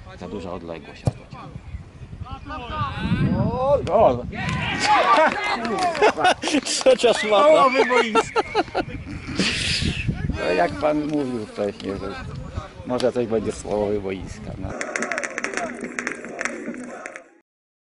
Za duża odległość. O, gol! Trzecia szmata. Połowy boiska. No, jak pan mówił wcześniej, że może coś będzie z połowy boiska. No.